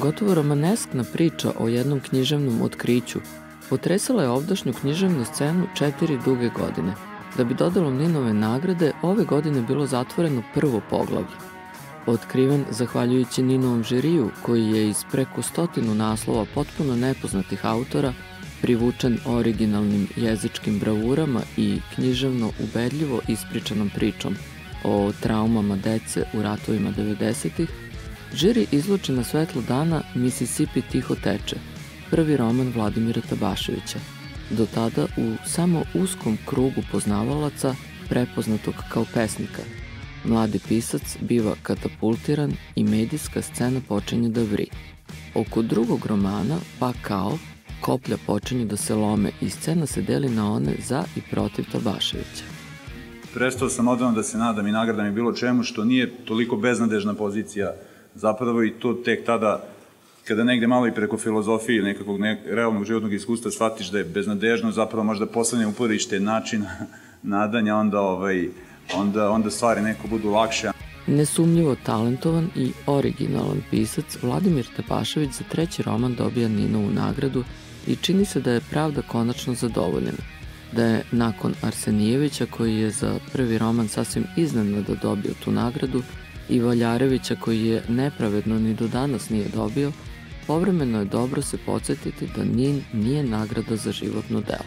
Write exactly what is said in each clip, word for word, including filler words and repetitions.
Gotovo romaneskna priča o jednom književnom otkriću potresala je ovdašnju književnu scenu četiri duge godine. Da bi dodelom Ninove nagrade, ove godine bilo zatvoreno prvo poglavlje. Otkriven zahvaljujući Ninovom žiriju, koji je iz preko stotinu naslova potpuno nepoznatih autora privučen originalnim jezičkim bravurama i književno ubedljivo ispričanom pričom o traumama dece u ratovima devedesetih, žiri izluči na svetlo dana Misisipi tiho teče, prvi roman Vladimira Tabaševića, do tada u samo uskom krugu poznavalaca prepoznatog kao pesnika. Mladi pisac biva katapultiran i medijska scena počinje da vri. Oko drugog romana, pa kao, koplja počinju da se lome i scena se deli na one za i protiv Tabaševića. Prestao sam odavno da se nadam i nagradam i bilo čemu, što nije toliko beznadežna pozicija zapravo, i to tek tada, kada negde malo i preko filozofije ili nekakvog realnog životnog iskustva shvatiš da je beznadežno zapravo možda poslednje uporište, način nadanja, onda, ovaj, onda, onda stvari neko budu lakše. Nesumnjivo talentovan i originalan pisac, Vladimir Tabašević za treći roman dobija Ninovu nagradu i čini se da je pravda konačno zadovoljena. Da je nakon Arsenijevića, koji je za prvi roman sasvim iznenada dobio tu nagradu, i Valjarevića, koji je nepravedno ni do danas nije dobio, povremeno je dobro se podsjetiti da Nin nije nagrada za životno delo.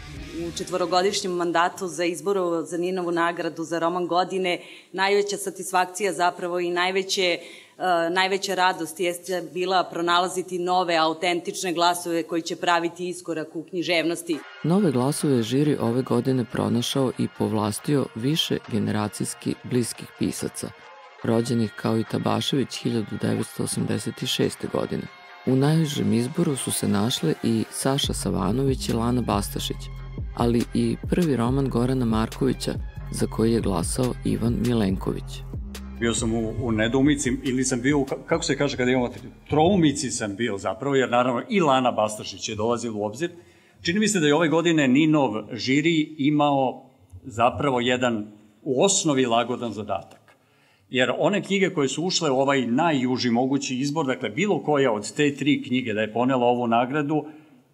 U četvorogodišnjem mandatu za izboru za Ninovu nagradu za roman godine najveća satisfakcija zapravo i najveće, uh, najveća radost jeste bila pronalaziti nove, autentične glasove koji će praviti iskorak u književnosti. Nove glasove je žiri ove godine pronašao i povlastio više generacijski bliskih pisaca, rođenih kao i Tabašević hiljadu devetsto osamdeset šeste. godine. U najužem izboru su se našle i Saša Savanović i Lana Bastašić, ali i prvi roman Gorana Markovića, za koji je glasao Ivan Milenković. Bio sam u, u nedoumici, ili sam bio, kako se kaže kada imamo troumici sam bio zapravo, jer naravno i Lana Bastašić je dolazila u obzir. Čini mi se da je ove godine Ninov žiri imao zapravo jedan u osnovi lagodan zadatak. Jer one knjige koje su ušle u ovaj najuži mogući izbor, dakle bilo koja od te tri knjige da je ponela ovu nagradu,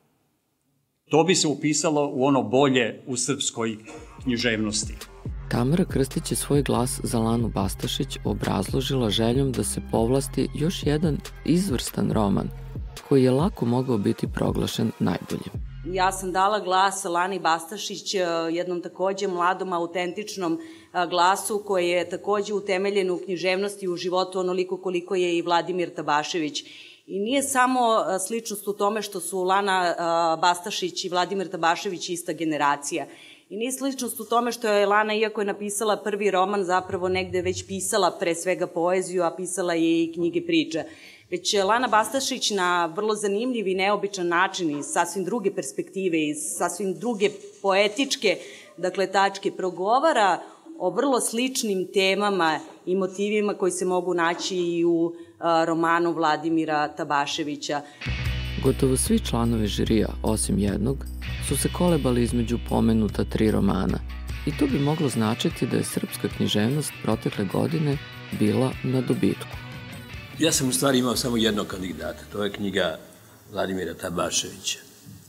to bi se upisalo u ono bolje u srpskoj književnosti. Tamara Krstić je svoj glas za Lanu Bastašić obrazložila željom da se povlasti još jedan izvrstan roman, koji je lako mogao biti proglašen najboljim. Ja sam dala glas Lani Bastašić, jednom takođe mladom, autentičnom glasu koji je takođe utemeljen u književnosti i u životu onoliko koliko je i Vladimir Tabašević. I nije samo sličnost u tome što su Lana Bastašić i Vladimir Tabašević ista generacija. I nije sličnost u tome što je Lana, iako je napisala prvi roman, zapravo negde već pisala pre svega poeziju, a pisala je i knjige priča. Već Lana Bastašić na vrlo zanimljiv i neobičan način iz sasvim druge perspektive, iz sasvim druge poetičke, dakle, tačke, progovara o vrlo sličnim temama i motivima koji se mogu naći i u romanu Vladimira Tabaševića. Gotovo svi članovi žirija, osim jednog, su se kolebali između pomenuta tri romana i to bi moglo značiti da je srpska književnost protekle godine bila na dobitku. Ja sam u stvari imao samo jednog kandidata, to je knjiga Vladimira Tabaševića.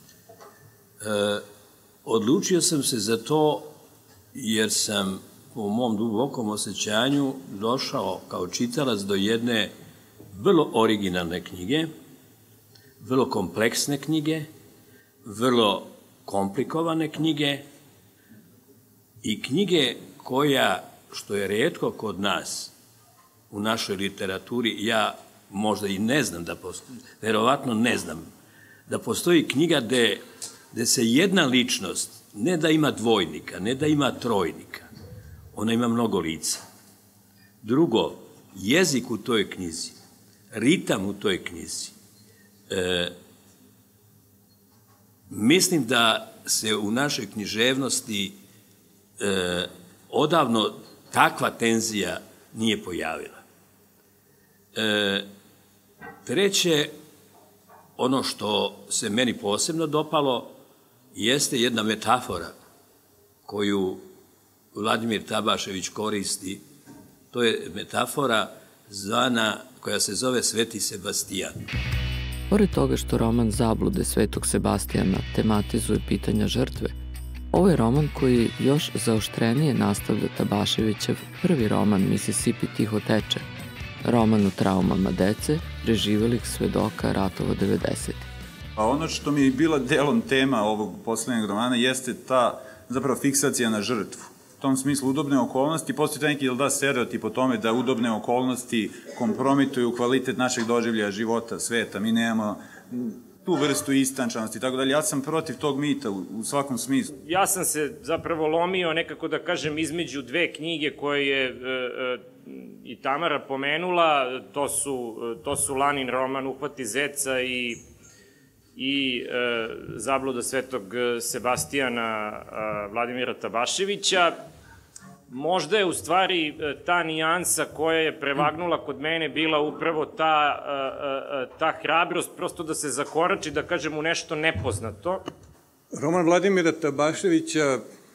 E, odlučio sam se za to jer sam po mom dubokom osjećanju došao kao čitalac do jedne vrlo originalne knjige, vrlo kompleksne knjige, vrlo komplikovane knjige i knjige koja, što je retko kod nas, u našoj literaturi, ja možda i ne znam da postoji, verovatno ne znam, da postoji knjiga gde, gde se jedna ličnost, ne da ima dvojnika, ne da ima trojnika, ona ima mnogo lica. Drugo, jezik u toj knjizi, ritam u toj knjizi. E, mislim da se u našoj književnosti e, odavno takva tenzija nije pojavila. E, treće, ono što se meni posebno dopalo jeste jedna metafora koju Vladimir Tabašević koristi. To je metafora zvana koja se zove Sveti Sebastijan. Pored toga što roman Zablude Svetog Sebastijana tematizuje pitanja žrtve, ovo je roman koji još zaoštrenije nastavlja Tabaševićev prvi roman Mississippi tiho teče, roman o traumama dece, preživelih svedoka ratova devedesetih. A ono što mi je bila delom tema ovog poslednjeg romana jeste ta zapravo fiksacija na žrtvu. U tom smislu udobne okolnosti, postoji taj neki da stereotip o tome da udobne okolnosti kompromituju kvalitet našeg doživljaja života, sveta. Mi nemamo tu vrstu istančanosti i tako dalje. Ja sam protiv tog mita u, u svakom smislu. Ja sam se zapravo lomio nekako da kažem između dve knjige koje je e, e, i Tamara pomenula, to su, to su Lanin roman Uhvati zeca i i e, Zabluda Svetog Sebastijana a, Vladimira Tabaševića. Možda je u stvari ta nijansa koja je prevagnula kod mene bila upravo ta, a, a, ta hrabrost, prosto da se zakorači, da kažem, u nešto nepoznato. Roman Vladimira Tabaševića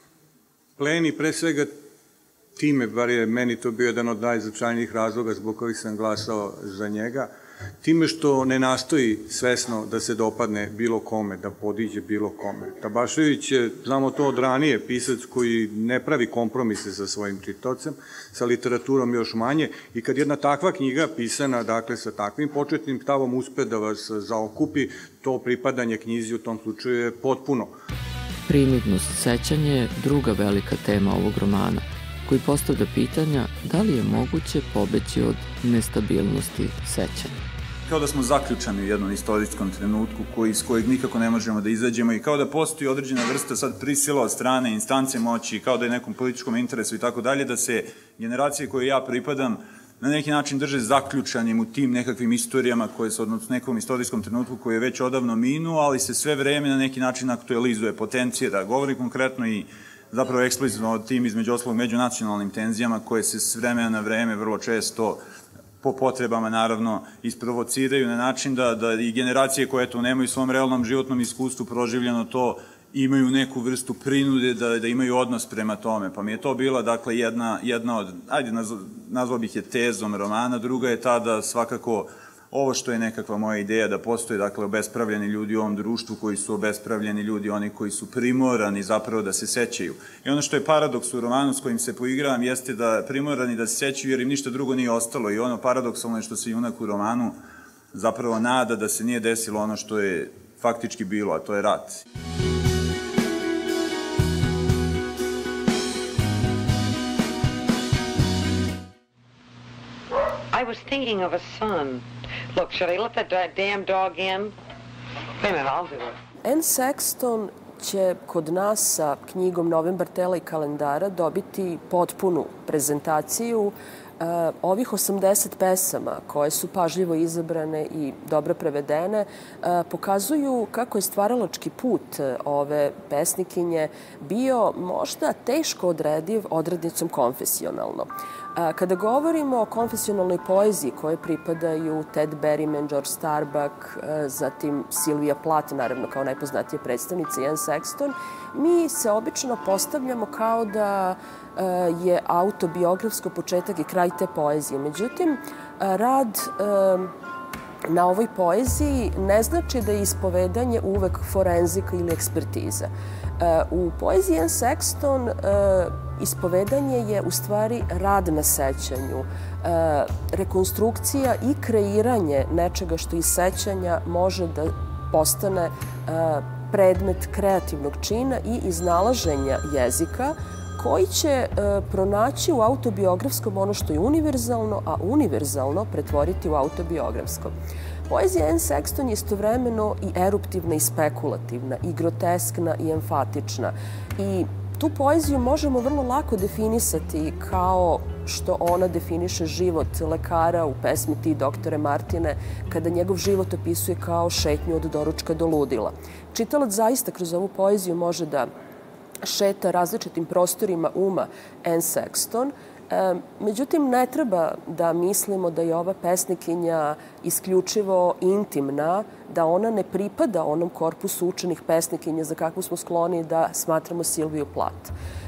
pleni pre svega time, bar je meni to bio jedan od najznačajnijih razloga zbog kojih sam glasao za njega, time što ne nastoji svesno da se dopadne bilo kome, da podiđe bilo kome. Tabašević je, znamo to od ranije, pisac koji ne pravi kompromise sa svojim čitocem, sa literaturom još manje, i kad jedna takva knjiga pisana, dakle, sa takvim početnim stavom uspe da vas zaokupi, to pripadanje knjizi u tom slučaju je potpuno. Prinudnost sećanja je druga velika tema ovog romana, koji postavlja pitanja da li je moguće pobeći od nestabilnosti sećanja. Kao da smo zaključani u jednom istorijskom trenutku koji, iz kojeg nikako ne možemo da izađemo i kao da postoji određena vrsta sad prisila od strane instance moći, kao da je nekom političkom interesu i tako dalje, da se generacije koje ja pripadam na neki način drže zaključanim u tim nekakvim istorijama koje su, odnosno nekom istorijskom trenutku koji je već odavno minuo, ali se sve vreme na neki način aktualizuje, potencijera. Govori konkretno i zapravo eksplicitno o tim, između ostalog, međunacionalnim tenzijama koje se s vremena na vreme vrlo često po potrebama, naravno, isprovociraju na način da, da i generacije koje to nemaju u svom realnom životnom iskustvu proživljeno to imaju neku vrstu prinude da, da imaju odnos prema tome. Pa mi je to bila, dakle, jedna, jedna od, ajde, nazvao bih je tezom romana, druga je ta da svakako ovo što je nekakva moja ideja da postoje, dakle, obespravljeni ljudi u ovom društvu koji su obespravljeni ljudi, oni koji su primorani zapravo da se sećaju. I ono što je paradoks u romanu s kojim se poigravam jeste da primorani da se sećaju jer im ništa drugo nije ostalo i ono paradoksalno je što se junak u romanu zapravo nada da se nije desilo ono što je faktički bilo, a to je rat. I was thinking of a son. Look, should I let that damn dog in? Wait a minute, I'll do it. Anne Sexton će kod nas sa knjigom Novembar tela i kalendara dobiti potpunu prezentaciju. Uh, ovih osamdeset pesama koje su pažljivo izabrane i dobro prevedene uh, pokazuju kako je stvaralački put ove pesnikinje bio možda teško odrediv odrednicom konfesionalno. Uh, kada govorimo o konfesionalnoj poeziji koje pripadaju Ted Berryman, George Starbuck, uh, zatim Sylvia Plath, naravno kao najpoznatija predstavnica, i Anne Sexton, mi se obično postavljamo kao da je autobiografsko početak i kraj te poezije. Međutim, rad na ovoj poeziji ne znači da je ispovedanje uvek forenzika ili ekspertiza. U poeziji Anne Sexton ispovedanje je u stvari rad na sećanju, rekonstrukcija i kreiranje nečega što iz sećanja može da postane predmet kreativnog čina i iznalaženja jezika koji će e, pronaći u autobiografskom ono što je univerzalno, a univerzalno pretvoriti u autobiografsko. Poezija Anne Sexton je istovremeno i eruptivna i spekulativna, i groteskna i emfatična. I tu poeziju možemo vrlo lako definisati kao što ona definiše život lekara u pesmi Ti, doktore Martine, kada njegov život opisuje kao šetnju od doručka do ludila. Čitalac zaista kroz ovu poeziju može da šeta različitim prostorima uma Anne Sexton. E, međutim, ne treba da mislimo da je ova pesnikinja isključivo intimna, da ona ne pripada onom korpusu učenih pesnikinja za kakvu smo skloni da smatramo Sylviu Plath.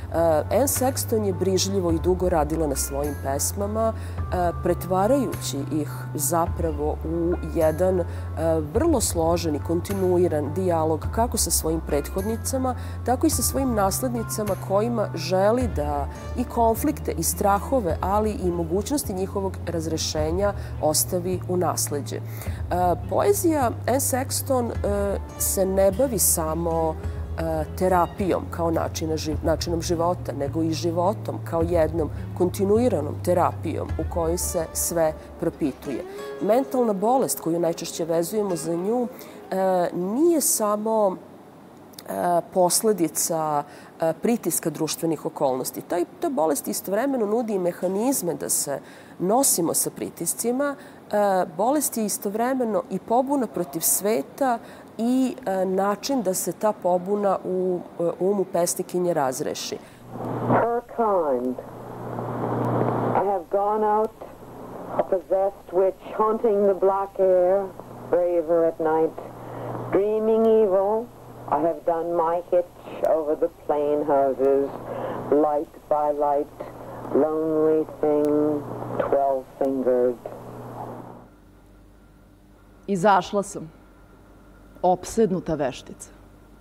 Anne Sexton je brižljivo i dugo radila na svojim pesmama, pretvarajući ih zapravo u jedan vrlo složen i kontinuiran dijalog kako sa svojim prethodnicama, tako i sa svojim naslednicama kojima želi da i konflikte i strahove, ali i mogućnosti njihovog razrešenja ostavi u nasleđe. Poezija Anne Sexton se ne bavi samo terapijom kao načinom života, nego i životom kao jednom kontinuiranom terapijom u kojoj se sve propituje. Mentalna bolest koju najčešće vezujemo za nju nije samo posledica pritiska društvenih okolnosti. Ta bolest istovremeno nudi i mehanizme da se nosimo sa pritiscima. Bolest je istovremeno i pobuna protiv sveta i način da se ta pobuna u umu pesnikinje razreši. Her kind. I have gone out, a possessed witch, haunting the black air, braver at night, dreaming evil. I have done my hitch over the plain houses, light by light, lonely thing, twelve-fingered. Izašla sam, opsednuta veštica.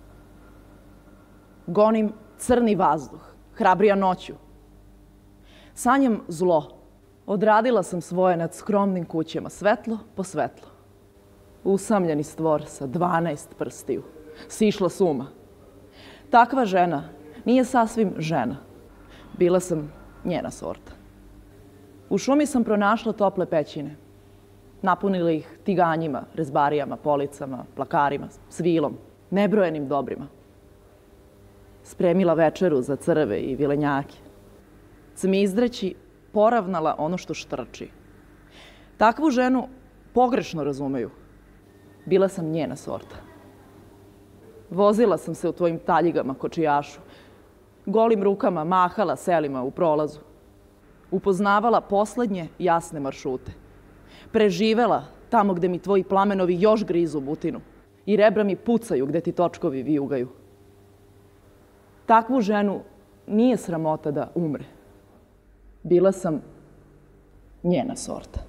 Gonim crni vazduh, hrabrija noću. Sanjam zlo. Odradila sam svoje nad skromnim kućama, svetlo po svetlo. Usamljeni stvor sa dvanaest prstiju. Sišla s uma. Takva žena nije sasvim žena. Bila sam njena sorta. U šumi sam pronašla tople pećine. Napunila ih tiganjima, rezbarijama, policama, plakarima, svilom, nebrojenim dobrima. Spremila večeru za crve i vilenjake. Cmizdreći poravnala ono što štrči. Takvu ženu pogrešno razumeju. Bila sam njena sorta. Vozila sam se u tvojim taljigama kočijašu. Golim rukama mahala selima u prolazu. Upoznavala poslednje jasne maršrute. Preživela tamo gde mi tvoji plamenovi još grizu butinu i rebra mi pucaju gde ti točkovi vijugaju. Takvu ženu nije sramota da umre. Bila sam njena sorta.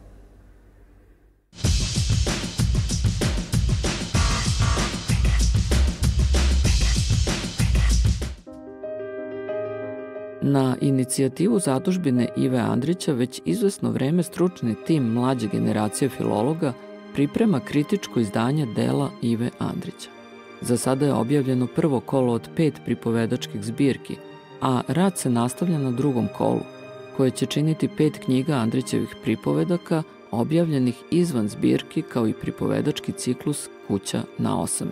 Na inicijativu zadužbine Ive Andrića već izvesno vreme stručni tim mlađe generacije filologa priprema kritičko izdanje dela Ive Andrića. Za sada je objavljeno prvo kolo od pet pripovedačkih zbirki, a rad se nastavlja na drugom kolu, koje će činiti pet knjiga Andrićevih pripovedaka, objavljenih izvan zbirki, kao i pripovedački ciklus Kuća na osami.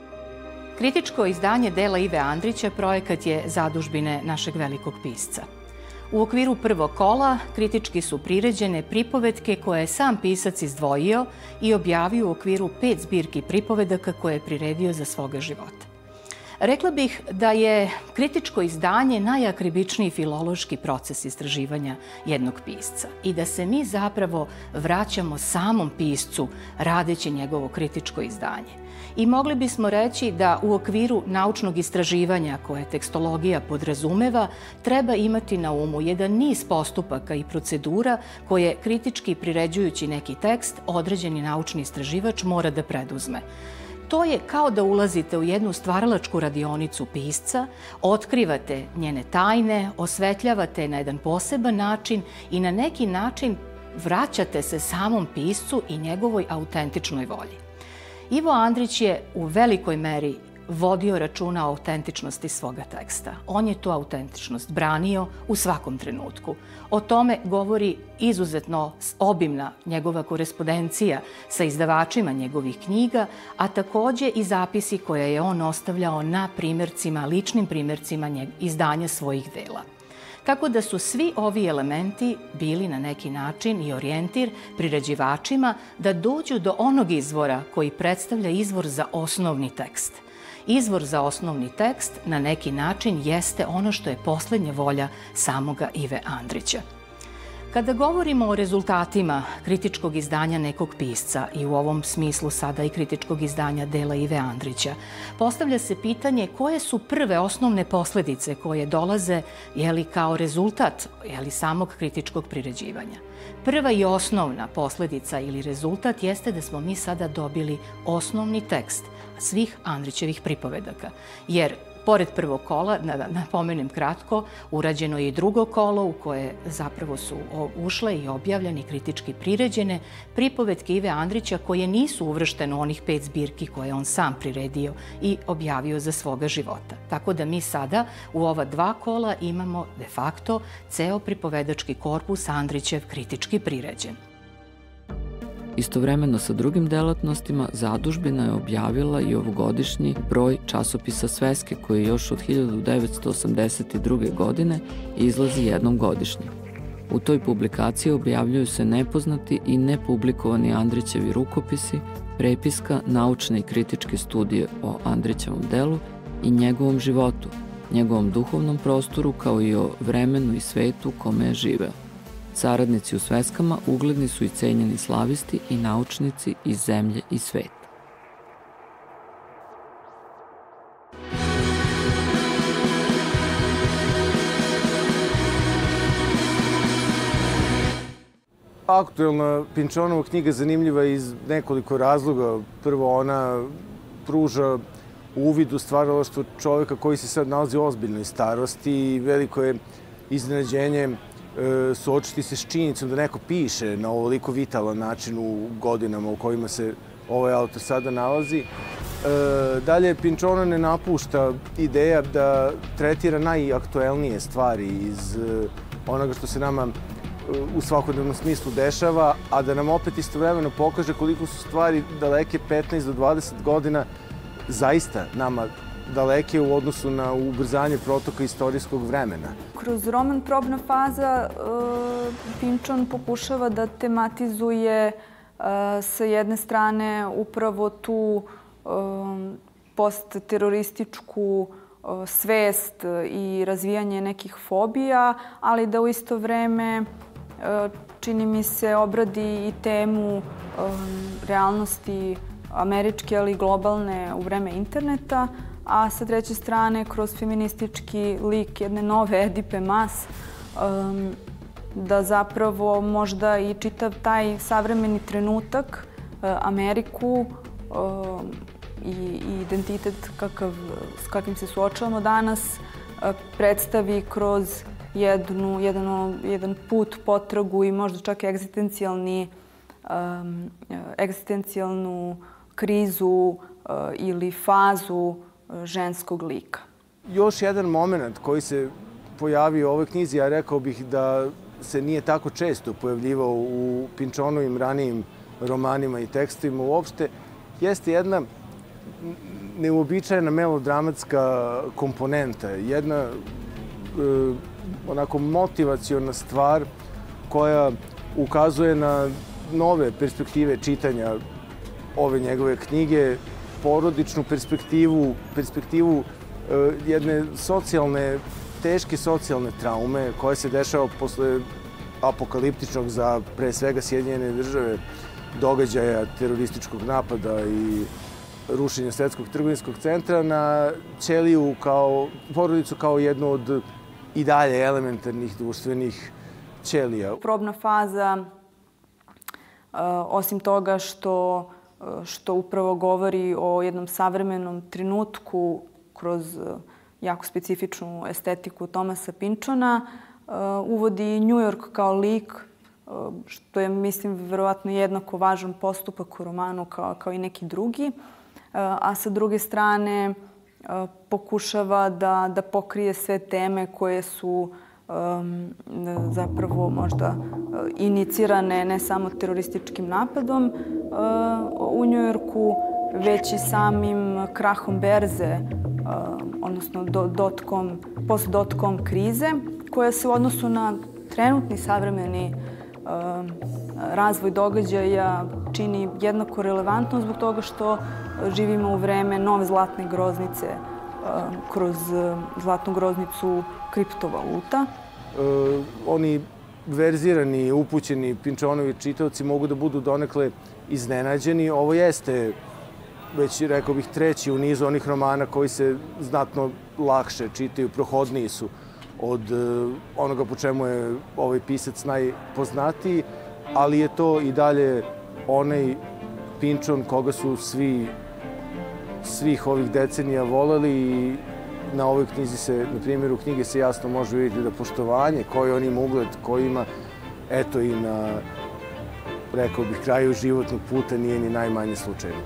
Kritičko izdanje dela Ive Andrića projekat je zadužbine našeg velikog pisca. U okviru prvog kola kritički su priređene pripovetke koje je sam pisac izdvojio i objavio u okviru pet zbirki pripovedaka koje je priredio za svoga života. Rekla bih da je kritičko izdanje najakribičniji filološki proces istraživanja jednog pisca i da se mi zapravo vraćamo samom piscu radeći njegovo kritičko izdanje. I mogli bismo reći da u okviru naučnog istraživanja koje tekstologija podrazumeva treba imati na umu jedan niz postupaka i procedura koje kritički priređujući neki tekst određeni naučni istraživač mora da preduzme. To je kao da ulazite u jednu stvaralačku radionicu pisca, otkrivate njene tajne, osvetljavate na jedan poseban način i na neki način vraćate se samom piscu i njegovoj autentičnoj volji. Ivo Andrić je u velikoj meri vodio računa o autentičnosti svoga teksta. On je tu autentičnost branio u svakom trenutku. O tome govori izuzetno obimna njegova korespondencija sa izdavačima njegovih knjiga, a takođe i zapisi koje je on ostavljao na primjercima, ličnim primjercima izdanja svojih dela. Tako da su svi ovi elementi bili na neki način i orijentir priređivačima da dođu do onog izvora koji predstavlja izvor za osnovni tekst. Izvor za osnovni tekst na neki način jeste ono što je poslednja volja samoga Ive Andrića. Kada govorimo o rezultatima kritičkog izdanja nekog pisca i u ovom smislu sada i kritičkog izdanja dela Ive Andrića, postavlja se pitanje koje su prve osnovne posledice koje dolaze jeli, kao rezultat jeli, samog kritičkog priređivanja. Prva i osnovna posledica ili rezultat jeste da smo mi sada dobili osnovni tekst svih Andrićevih pripovedaka, jer pored prvog kola, napomenem kratko, urađeno je i drugo kolo u koje zapravo su ušle i objavljene i kritički priređene pripovetke Ive Andrića koje nisu uvrštene u onih pet zbirki koje on sam priredio i objavio za svoga života. Tako da mi sada u ova dva kola imamo de facto ceo pripovedački korpus Andrićev kritički priređen. Istovremeno sa drugim delatnostima, zadužbina je objavila i ovogodišnji broj časopisa Sveske koji još od hiljadu devetsto osamdeset druge. godine izlazi jednom godišnje. U toj publikaciji objavljuju se nepoznati i nepublikovani Andrićevi rukopisi, prepiska, naučne i kritičke studije o Andrićevom delu i njegovom životu, njegovom duhovnom prostoru kao i o vremenu i svetu u kome je živeo. Saradnici u sveskama ugledni su i cenjeni slavisti i naučnici iz zemlje i sveta. Aktuelna Pinčonova knjiga zanimljiva iz nekoliko razloga. Prvo, ona pruža uvid u stvaralaštvo čoveka koji se sad nalazi u ozbiljnoj starosti i veliko je iznenađenje suočiti se s činjenicom da neko piše na ovoliko vitalan način u godinama u kojima se ovaj autor sada nalazi. Dalje, Pinčona ne napušta ideja da tretira najaktuelnije stvari iz onoga što se nama u svakodnevnom smislu dešava, a da nam opet istovremeno pokaže koliko su stvari daleke petnaest do dvadeset godina zaista nama daleke u odnosu na ubrzanje protoka istorijskog vremena. Kroz roman Probna faza Pinčon pokušava da tematizuje sa jedne strane upravo tu postterorističku svest i razvijanje nekih fobija, ali da u isto vreme, čini mi se, obradi i temu realnosti američke, ali i globalne u vreme interneta, a sa treće strane, kroz feministički lik jedne nove Edipe Mas, da zapravo možda i čitav taj savremeni trenutak, Ameriku i identitet s kakvim se suočavamo danas, predstavi kroz jedan put, potragu i možda čak egzistencijalnu krizu ili fazu ženskog lika. Još jedan moment koji se pojavio u ovoj knjizi, ja rekao bih da se nije tako često pojavljivao u Pinčonovim ranijim romanima i tekstovima uopšte, jeste jedna neuobičajena melodramatska komponenta, jedna onako motivaciona stvar koja ukazuje na nove perspektive čitanja ove njegove knjige, porodičnu perspektivu, perspektivu jedne socijalne, teške socijalne traume koja se dešava posle apokaliptičnog za pre svega Sjedinjene države događaja terorističkog napada i rušenja Svetskog trgovinskog centra na ćeliju kao porodicu kao jednu od i dalje elementarnih društvenih ćelija. Probna faza, osim toga što što upravo govori o jednom savremenom trenutku kroz jako specifičnu estetiku Tomasa Pinčona, uvodi New York kao lik, što je, mislim, verovatno jednako važan postupak u romanu kao i neki drugi, a sa druge strane pokušava da pokrije sve teme koje su zapravo možda inicirane ne samo terorističkim napadom u Njujorku, već i samim krahom berze, odnosno post-dot-com krize, koja se u odnosu na trenutni savremeni razvoj događaja čini jednako relevantno zbog toga što živimo u vreme nove zlatne groznice kroz zlatnu groznicu kriptovaluta. Oni verzirani, upućeni Pinčonovi čitaoci mogu da budu donekle iznenađeni. Ovo jeste, već rekao bih, treći u nizu onih romana koji se znatno lakše čitaju, prohodniji su od onoga po čemu je ovaj pisac najpoznatiji, ali je to i dalje onaj Pinčon koga su svi svih ovih decenija voleli i na ovoj knjizi se, na primjeru knjige se jasno može vidjeti da poštovanje koji on ima ugled, koji ima, eto i na, rekao bih, kraju životnog puta nije ni najmanje slučajno.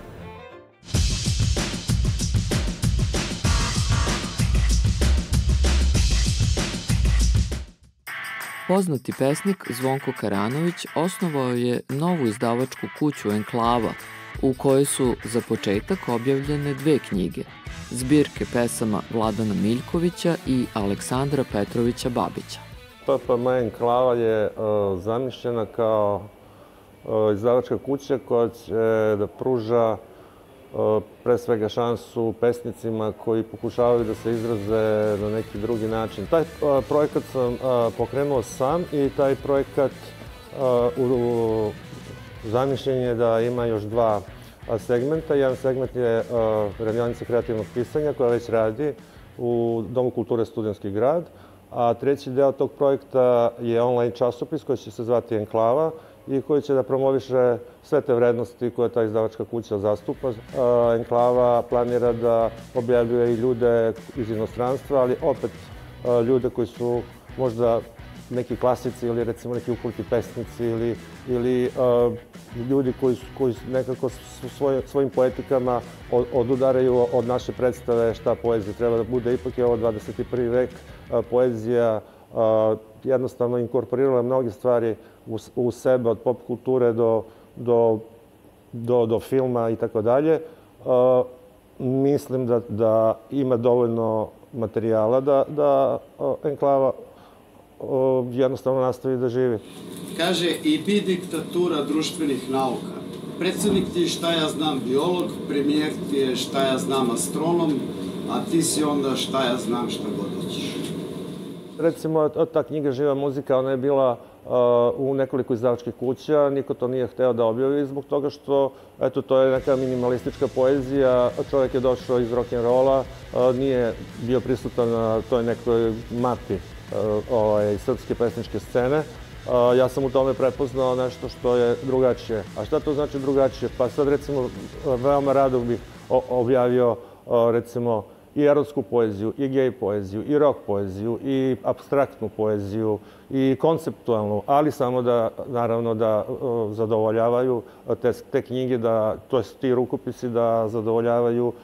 Poznati pesnik Zvonko Karanović osnovao je novu izdavačku kuću Enklava, u kojoj su za početak objavljene dve knjige, zbirke pesama Vladana Miljkovića i Aleksandra Petrovića Babića. P P M Enklava je zamišljena kao izdavačka kuća koja će da pruža pre svega šansu pesnicima koji pokušavaju da se izraze na neki drugi način. Taj projekat sam pokrenuo sam i taj projekat zamišljen je da ima još dva segmenta. Jedan segment je radionica kreativnog pisanja koja već radi u Domu kulture Studentski grad, a treći deo tog projekta je online časopis koji će se zvati Enklava i koji će da promoviše sve te vrednosti koje ta izdavačka kuća zastupa. Enklava planira da objavljuje i ljude iz inostranstva, ali opet ljude koji su možda neki klasici ili recimo neki ukulti pesnici ili, ili uh, ljudi koji, koji nekako svoj, svojim poetikama od, odudaraju od naše predstave šta poezija treba da bude. Ipak je ovo dvadeset prvi vek, uh, poezija uh, jednostavno inkorporirala mnoge stvari u, u sebe, od pop kulture do, do, do, do filma i tako dalje. Mislim da, da ima dovoljno materijala da, da uh, Enklava jednostavno nastavi da živi. Kaže, i bi diktatura društvenih nauka. Predsednik ti je, šta ja znam, biolog, premijer ti je, šta ja znam, astronom, a ti si onda, šta ja znam, šta god hoćeš. Recimo, ta knjiga Živa muzika, ona je bila u nekoliko izdavačkih kuća, niko to nije hteo da objavi zbog toga što, eto, to je neka minimalistička poezija, čovjek je došao iz rock'n'rolla, nije bio prisutan na toj nekoj mapi ovaj, srpske pesničke scene. Ja sam u tome prepoznao nešto što je drugačije. A šta to znači drugačije? Pa sad, recimo, veoma rado bih objavio, recimo, i erotsku poeziju, i gej poeziju, i rock poeziju, i apstraktnu poeziju, i konceptualnu, ali samo da, naravno, da zadovoljavaju te, te knjige, da, to jest ti rukopisi da zadovoljavaju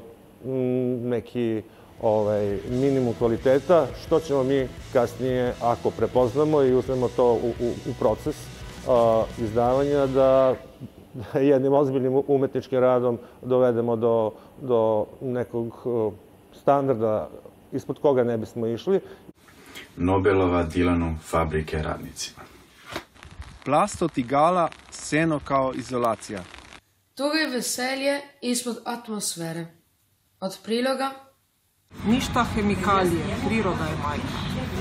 neki ovaj, minimum kvaliteta, što ćemo mi kasnije, ako prepoznamo i uzmemo to u, u, u proces uh, izdavanja, da jednim ozbiljnim umetničkim radom dovedemo do, do nekog uh, standarda ispod koga ne bismo išli. Nobelova Dilanu fabrike radnicima. Plast od igala, seno kao izolacija. Toga je veselje ispod atmosfere. Od priloga ništa hemikalije, priroda je majka.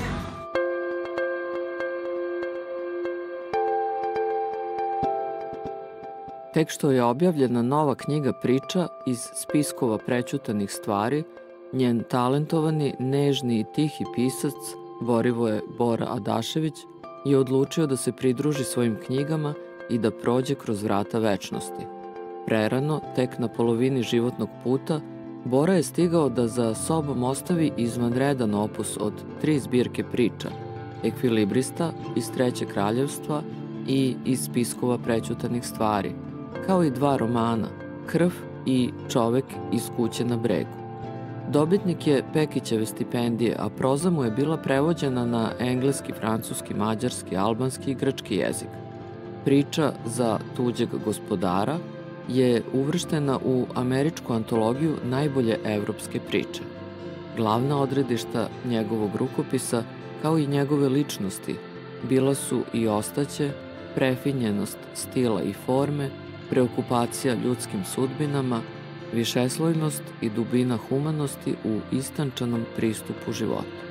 Tek što je objavljena nova knjiga priča iz spiskova prećutanih stvari, njen talentovani, nežni i tihi pisac, Borivoje Bora Adašević, je odlučio da se pridruži svojim knjigama i da prođe kroz vrata večnosti. Prerano, tek na polovini životnog puta, Bora je stigao da za sobom ostavi izvanredan opus od tri zbirke priča, Ekvilibrista iz Trećeg kraljevstva i iz spiskova prećutanih stvari, kao i dva romana, Krv i Čovek iz kuće na bregu. Dobitnik je Pekićeve stipendije, a proza mu je bila prevođena na engleski, francuski, mađarski, albanski i grčki jezik. Priča za tuđeg gospodara je uvrštena u američku antologiju najbolje evropske priče. Glavna odredišta njegovog rukopisa, kao i njegove ličnosti, bila su i ostaće prefinjenost stila i forme, preokupacija ljudskim sudbinama, višeslojnost i dubina humanosti u istančanom pristupu životu.